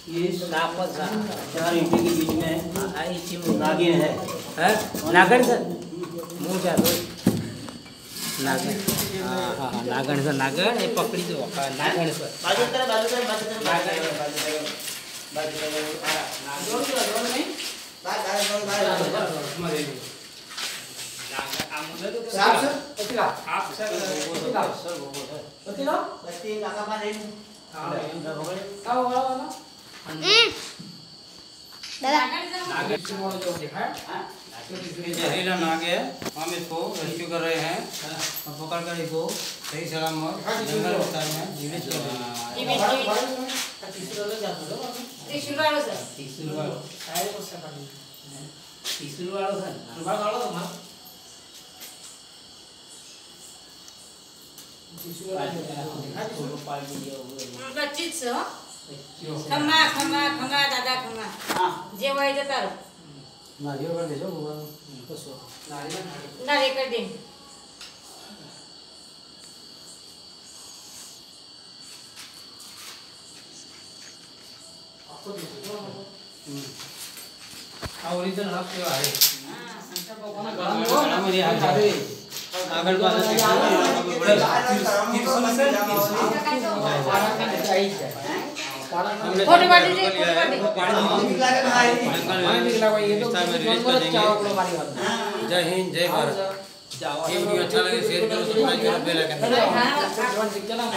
ये नापस चार ईंटे के बीच में नागिन है। नागण सर मुँह जा नागण। हाँ नागण सर नागण ये पकड़ी दो नागण सर बाजू कर जहरीला नाग है, हम इसको रेस्क्यू कर रहे हैं और पकड़ कर इसको सही सलामत जंगल विस्तार में जीवित कर रहे हैं। खमा खमा खमा दादा खमा जेवायचं तार नारियल कर देजो नारियल कर दे ओरिजिनल हाफ जो आहे आगळ बाजू फोटो बाटी दे जय हिंद जय भारत। ये वीडियो अच्छा लगे शेयर करो, सब्सक्राइब करो, बेल आइकन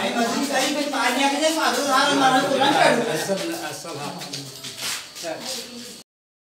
दबाओ।